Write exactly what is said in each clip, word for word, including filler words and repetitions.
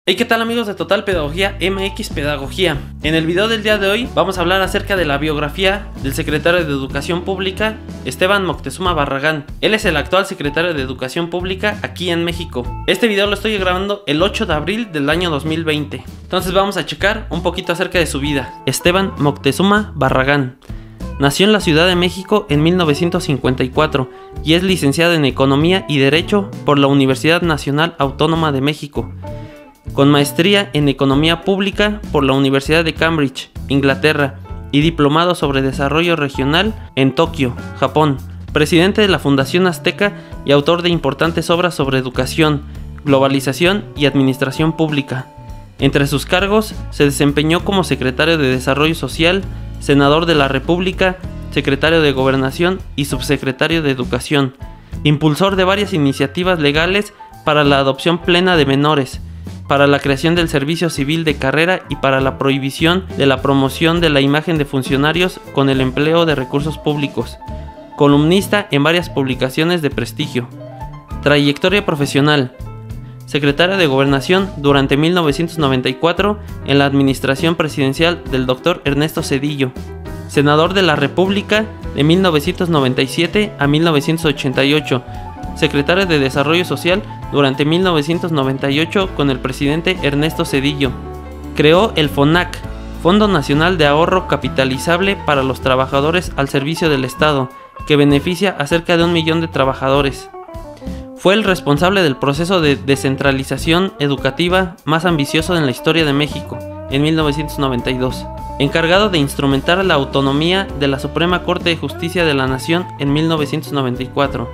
Hey, ¿qué tal amigos de Total Pedagogía M X Pedagogía? En el video del día de hoy vamos a hablar acerca de la biografía del secretario de Educación Pública, Esteban Moctezuma Barragán. Él es el actual secretario de Educación Pública aquí en México. Este video lo estoy grabando el ocho de abril del año dos mil veinte. Entonces vamos a checar un poquito acerca de su vida. Esteban Moctezuma Barragán nació en la Ciudad de México en mil novecientos cincuenta y cuatro y es licenciado en Economía y Derecho por la Universidad Nacional Autónoma de México, con maestría en Economía Pública por la Universidad de Cambridge, Inglaterra, y diplomado sobre Desarrollo Regional en Tokio, Japón. Presidente de la Fundación Azteca y autor de importantes obras sobre educación, globalización y administración pública. Entre sus cargos se desempeñó como secretario de Desarrollo Social, senador de la República, secretario de Gobernación y subsecretario de Educación. Impulsor de varias iniciativas legales para la adopción plena de menores, para la creación del servicio civil de carrera y para la prohibición de la promoción de la imagen de funcionarios con el empleo de recursos públicos. Columnista en varias publicaciones de prestigio. Trayectoria profesional. Secretario de Gobernación durante mil novecientos noventa y cuatro en la administración presidencial del doctor Ernesto Zedillo. Senador de la República de mil novecientos noventa y siete a mil novecientos ochenta y ocho. Secretario de Desarrollo Social durante mil novecientos noventa y ocho con el presidente Ernesto Zedillo. Creó el FONAC, Fondo Nacional de Ahorro Capitalizable para los Trabajadores al Servicio del Estado, que beneficia a cerca de un millón de trabajadores. Fue el responsable del proceso de descentralización educativa más ambicioso en la historia de México, en mil novecientos noventa y dos. Encargado de instrumentar la autonomía de la Suprema Corte de Justicia de la Nación en mil novecientos noventa y cuatro.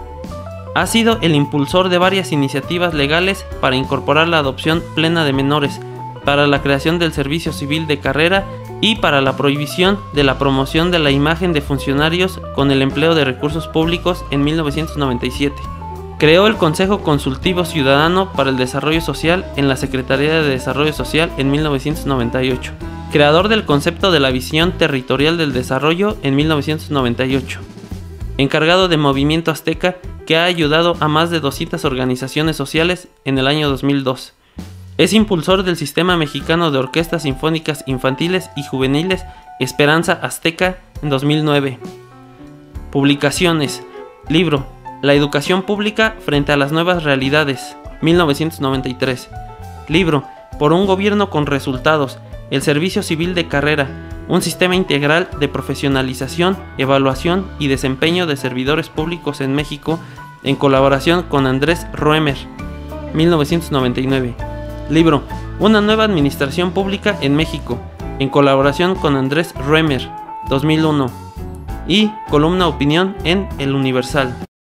Ha sido el impulsor de varias iniciativas legales para incorporar la adopción plena de menores, para la creación del servicio civil de carrera y para la prohibición de la promoción de la imagen de funcionarios con el empleo de recursos públicos en mil novecientos noventa y siete. Creó el Consejo Consultivo Ciudadano para el Desarrollo Social en la Secretaría de Desarrollo Social en mil novecientos noventa y ocho. Creador del concepto de la visión territorial del desarrollo en mil novecientos noventa y ocho. Encargado de Movimiento Azteca, que ha ayudado a más de doscientas organizaciones sociales en el año dos mil dos. Es impulsor del Sistema Mexicano de Orquestas Sinfónicas Infantiles y Juveniles Esperanza Azteca en dos mil nueve. Publicaciones. Libro La Educación Pública frente a las Nuevas Realidades, mil novecientos noventa y tres. Libro Por un Gobierno con Resultados, El Servicio Civil de Carrera, un sistema integral de profesionalización, evaluación y desempeño de servidores públicos en México, en colaboración con Andrés Roemer, mil novecientos noventa y nueve. Libro Una nueva administración pública en México, en colaboración con Andrés Roemer, dos mil uno. Y columna opinión en El Universal.